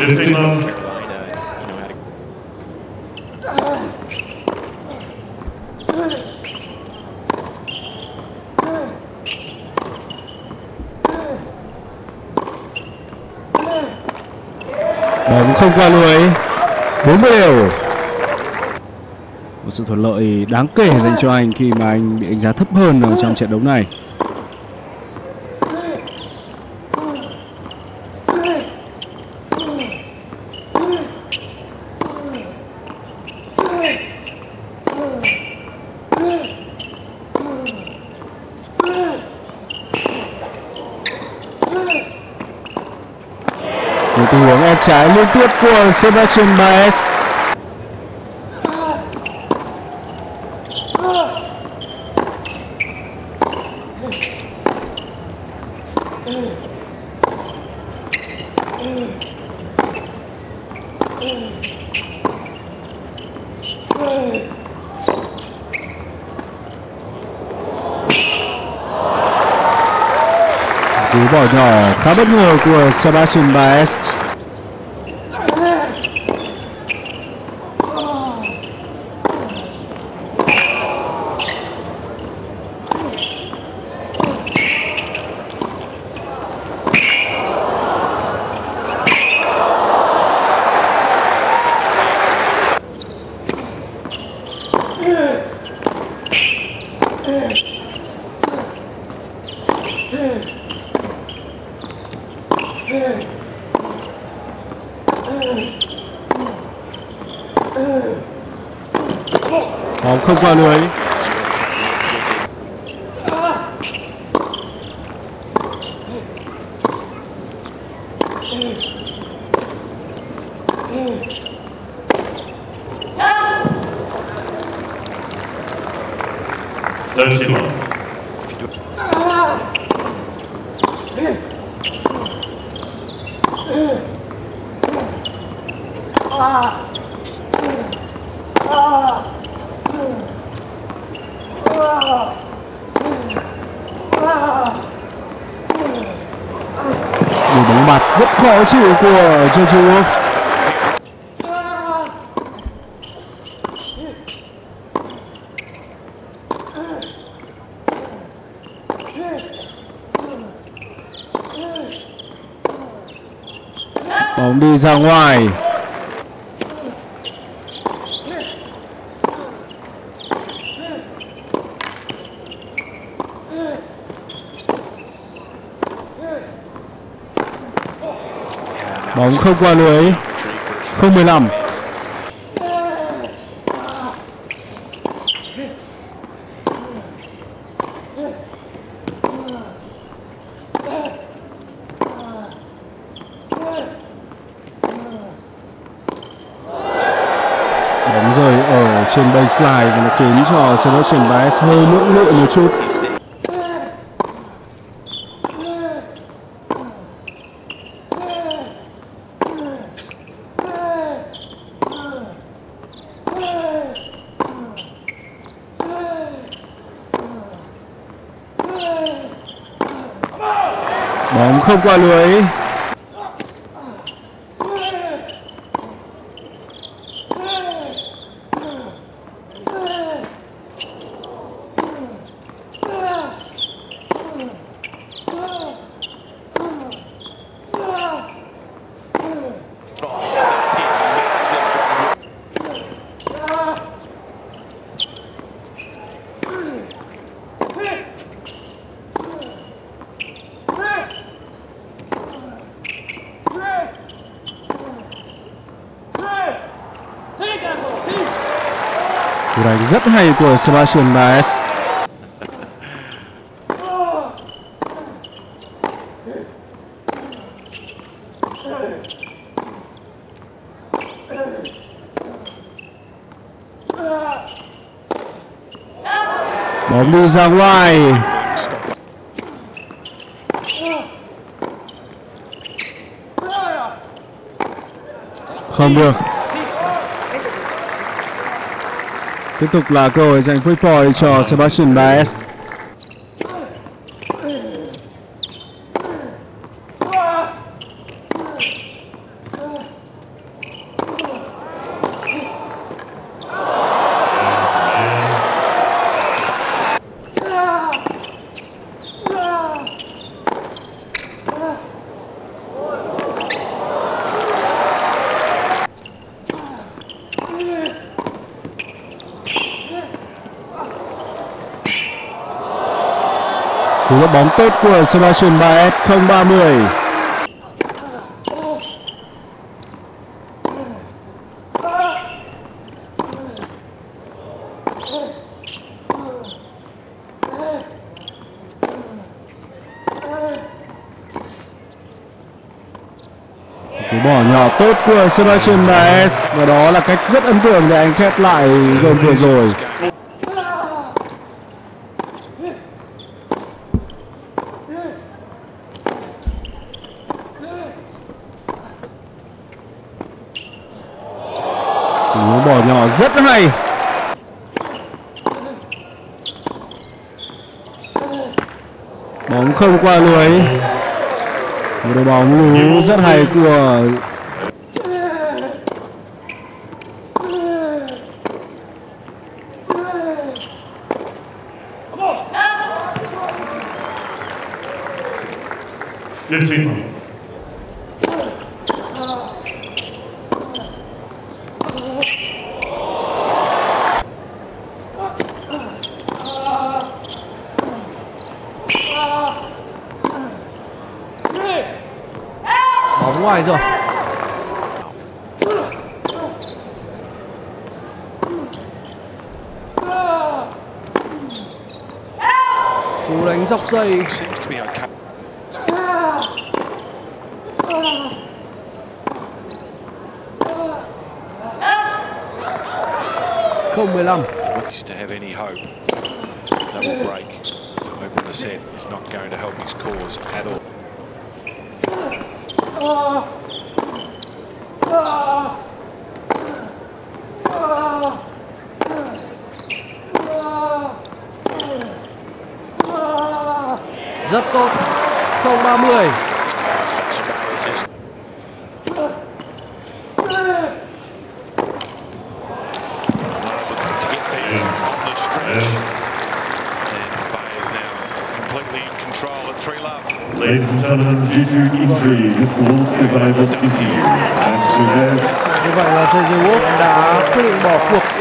Bóng không qua lưới. 40 đều. Một sự thuận lợi đáng kể dành cho anh khi mà anh bị đánh giá thấp hơn ở trong trận đấu này. Một tình huống ép trái liên tiếp của S.Baez. Cú bỏ nhỏ khá bất ngờ của S.Baez. Bóng không qua lưới. Bóng mặt rất khó chịu của J.Wolf. Bóng đi ra ngoài. Bóng không qua lưới. 0-15. Bóng rơi ở trên baseline và nó khiến cho S.Baez hơi lưỡng lự một chút. Bóng không qua lưới. Cú đánh rất hay của S.Baez. Bóng đi ra ngoài. Không được. Tiếp tục là cơ hội giành free point cho S.Baez. Cú đá bóng tốt của S.Baez, 0-30. Cú bỏ nhỏ tốt của S.Baez và đó là cách rất ấn tượng để anh khép lại game vừa rồi. Cú bỏ nhỏ rất hay. Bóng không qua lưới. Một đội bóng lú rất hay của bóng ngoài rồi. Cú đánh dọc dây. Không 15. To have any hope, double break to open the set is not going to help his cause at all. Rất tốt. 0-30. Ladies and gentlemen, due to injury, this Wolf is unable to continue. And J.Wolf. Như vậy là J.Wolf đã quyết định bỏ cuộc